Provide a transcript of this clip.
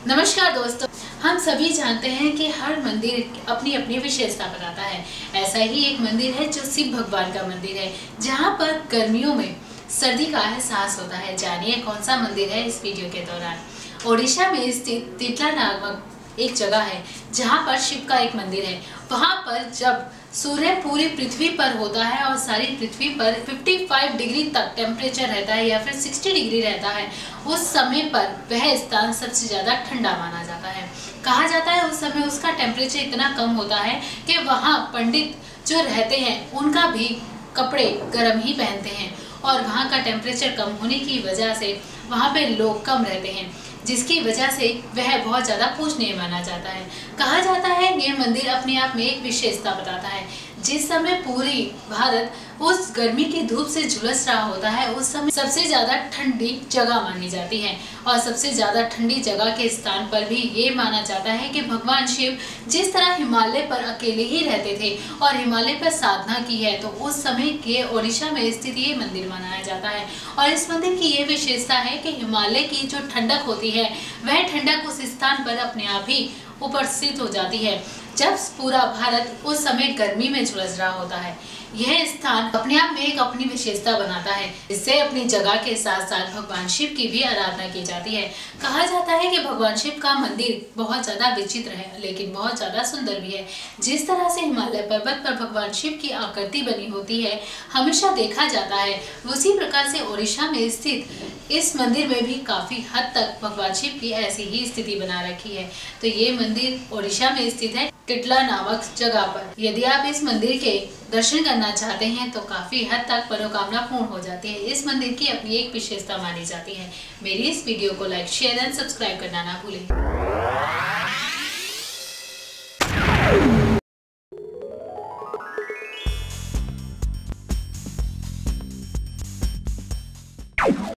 नमस्कार दोस्तों, हम सभी जानते हैं कि हर मंदिर अपनी अपनी विशेषता बताता है। ऐसा ही एक मंदिर है जो शिव भगवान का मंदिर है, जहां पर गर्मियों में सर्दी का एहसास होता है। जानिए कौन सा मंदिर है इस वीडियो के दौरान। ओडिशा में स्थित तिटला नामक एक जगह है जहां पर शिव का एक मंदिर है। वहां पर जब सूर्य पूरी पृथ्वी पर होता है और सारी पृथ्वी पर 55 डिग्री तक टेम्परेचर रहता है या फिर 60 डिग्री रहता है, उस समय पर वह स्थान सबसे ज्यादा ठंडा माना जाता है। कहा जाता है उस समय उसका टेम्परेचर इतना कम होता है कि वहाँ पंडित जो रहते हैं उनका भी कपड़े गर्म ही पहनते हैं और वहाँ का टेम्परेचर कम होने की वजह से वहाँ पे लोग कम रहते हैं, जिसकी वजह से वह बहुत ज़्यादा पूजनीय माना जाता है। कहा जाता है ये मंदिर अपने आप में एक विशेषता बताता है। जिस समय पूरी भारत उस गर्मी की धूप से झुलस रहा होता है, उस समय सबसे ज़्यादा ठंडी जगह मानी जाती है और सबसे ज़्यादा ठंडी जगह के स्थान पर भी ये माना जाता है कि भगवान शिव जिस तरह हिमालय पर अकेले ही रहते थे और हिमालय पर साधना की है, तो उस समय के ओडिशा में स्थित ये मंदिर मनाया जाता है। और इस मंदिर की ये विशेषता है कि हिमालय की जो ठंडक होती है वह ठंडक उस स्थान पर अपने आप ही उपस्थित हो जाती है जब पूरा भारत उस समय गर्मी में झुलस रहा होता है। यह स्थान अपने आप में एक अपनी विशेषता बनाता है, इससे अपनी जगह के साथ साथ भगवान शिव की भी आराधना की जाती है। कहा जाता है कि भगवान शिव का मंदिर बहुत ज्यादा विचित्र है, लेकिन बहुत ज्यादा सुंदर भी है। जिस तरह से हिमालय पर्वत पर भगवान शिव की आकृति बनी होती है, हमेशा देखा जाता है, उसी प्रकार से ओडिशा में स्थित इस मंदिर में भी काफी हद तक भगवान शिव की ऐसी ही स्थिति बना रखी है। तो ये मंदिर ओडिशा में स्थित है तिटला नामक जगह पर। यदि आप इस मंदिर के दर्शन करना चाहते हैं तो काफी हद तक मनोकामना पूर्ण हो जाती है। इस मंदिर की अपनी एक विशेषता मानी जाती है। मेरी इस वीडियो को लाइक, शेयर एंड सब्सक्राइब करना ना भूलें।